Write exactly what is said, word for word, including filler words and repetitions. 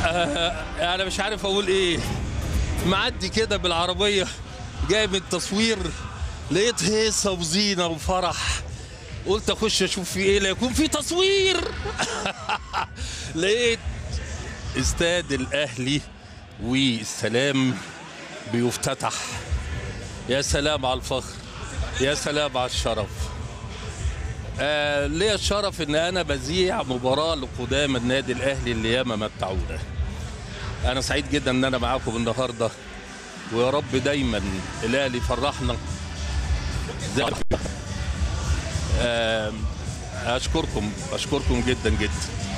آه انا مش عارف اقول ايه. معدي كده بالعربيه جاي من التصوير، لقيت هيصه وزينه وفرح، قلت اخش اشوف في ايه، لا يكون في تصوير. لقيت استاد الاهلي والسلام بيفتتح. يا سلام على الفخر، يا سلام على الشرف. آه ليا الشرف ان انا بذيع مباراه لقدام النادي الاهلي اللي ياما متعونا. انا سعيد جدا ان انا معاكم النهارده، ويا رب دايما الاهلي يفرحنا. آه اشكركم اشكركم جدا جدا.